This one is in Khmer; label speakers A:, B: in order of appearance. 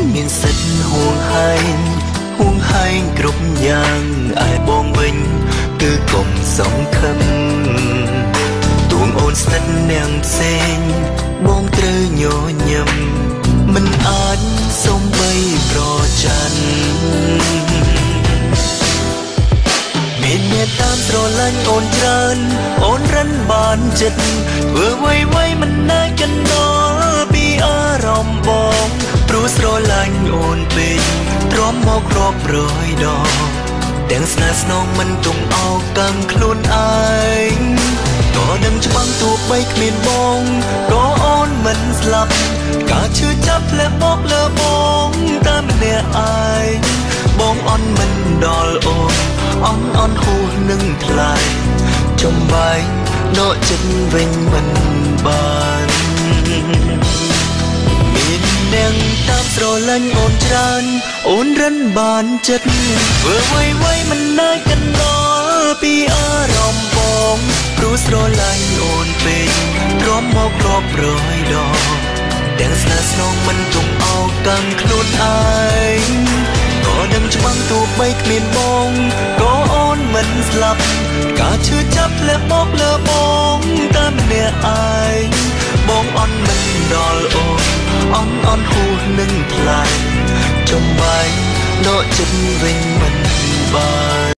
A: មានសិទ្ធហួងហែងគ្រប់យ៉ាងឯបងវិញគឺកុំសង្ឃឹមទួងអូនស្និទ្ធនាងផ្សេងបងត្រូវញញឹមមិនអាចសុំបីប្រច័ណ្ឌមានអ្នកតាមស្រឡាញ់អូនច្រើនអូនរិនបានចិត្តធ្វើអ្វីមិនណាចន្ទល់ពីអារម្មណ៍បងព្រោះស្រឡាញ់អូនពេកទ្រាំមករាប់រយដងទាំងស្នេហ៍ស្នងមិនទុំអោកម្មខ្លួនឯងក៏ដឹងច្បាស់ទោះបីគ្មានបងក៏អូនមិនស្លាប់ការឈឺចាប់ផ្លែមកលើបងតែម្នាក់ឯងបងអន់មិនដល់អូនអន់ហួសនឹងថ្លៃចំបែងដកចិត្តវិញមិនបានមានអ្នកតាមស្រឡាញ់អូនច្រើនអូនរិនបានចិត្តធ្វើអ្វីមិនណាចន្ទល់ពីអារម្មណ៍បងព្រោះស្រឡាញ់អូនពេកទ្រាំមករាប់រយដងទាំងស្នេហ៍ស្នងមិនទុំអោកម្មខ្លួនឯងក៏ដឹងច្បាស់ទោះបីគ្មានបងក៏អូនមិនស្លាប់ការឈឺចាប់ផ្លែមកលើបងតែម្នាក់ឯងបងអន់មិនដល់អូនអន់ហួសនឹងថ្លៃចំបែងដកចិត្តវិញមិនបាន